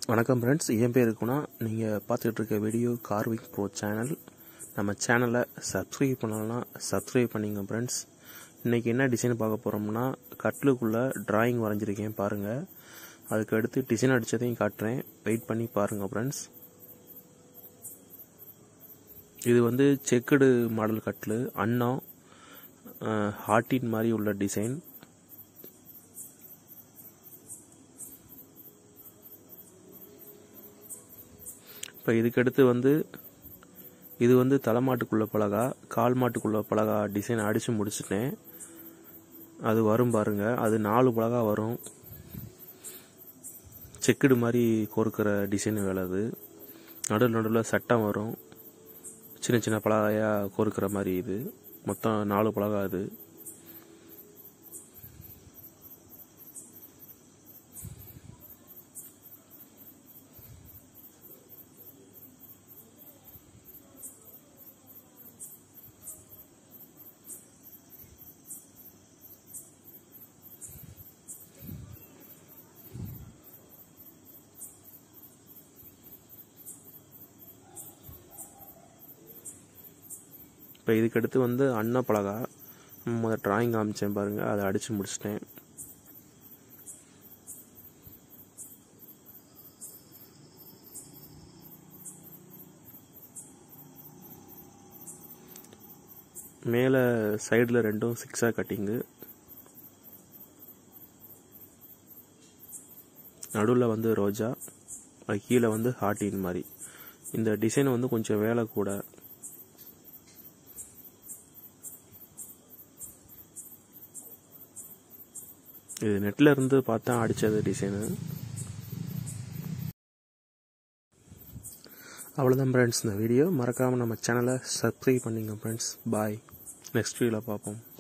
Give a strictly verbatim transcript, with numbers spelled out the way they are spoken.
வணக்கம் ஃப்ரெண்ட்ஸ், என் பேர் இருக்குன்னா நீங்கள் பார்த்துக்கிட்டு இருக்க வீடியோ கார்விங் ப்ரோ சேனல். நம்ம சேனலை சப்ஸ்கிரைப் பண்ணலன்னா சப்ஸ்கிரைப் பண்ணிங்க ஃப்ரெண்ட்ஸ். இன்றைக்கி என்ன டிசைன் பார்க்க போகிறோம்னா, கட்லுக்குள்ளே டிராயிங் வரைஞ்சிருக்கேன் பாருங்கள். அதுக்கு அடுத்து டிசைன் அடித்ததையும் காட்டுறேன், வெயிட் பண்ணி பாருங்கள் ஃப்ரெண்ட்ஸ். இது வந்து செக்குடு மாடல் கட்லு, அன்னம் ஹார்ட்டின் மாதிரி உள்ள டிசைன். இப்போ இதுக்கடுத்து வந்து இது வந்து தலைமாட்டுக்குள்ள பலகா, கால் மாட்டுக்குள்ள பலகா டிசைன் அடித்து முடிச்சிட்டேன். அது வரும் பாருங்க, அது நாலு பலகா வரும். செக்குடு மாதிரி கோர்க்கிற டிசைன் வேலை. அது நடுவில் நடுவில் சட்டம் வரும், சின்ன சின்ன பலகையாக கோர்க்கிற மாதிரி. இது மொத்தம் நாலு பலகா. அது இப்போ இதுக்கடுத்து வந்து அன்ன பலகா முதல் டிராயிங் காமிச்சேன் பாருங்கள், அதை அடித்து முடிச்சிட்டேன். மேலே சைடில் ரெண்டும் சிக்ஸாக கட்டிங்கு, நடுவில் வந்து ரோஜா, கீழே வந்து ஹார்ட்டின் மாதிரி. இந்த டிசைன் வந்து கொஞ்சம் வேலை கூட. இது நெட்டில் இருந்து பார்த்தா அடித்தது டிசைனு. அவ்வளோதான் ஃப்ரெண்ட்ஸ் இந்த வீடியோ. மறக்காமல் நம்ம சேனலை சப்ஸ்கிரைப் பண்ணிங்க ஃப்ரெண்ட்ஸ். பாய், நெக்ஸ்ட் வீடியோவில் பார்ப்போம்.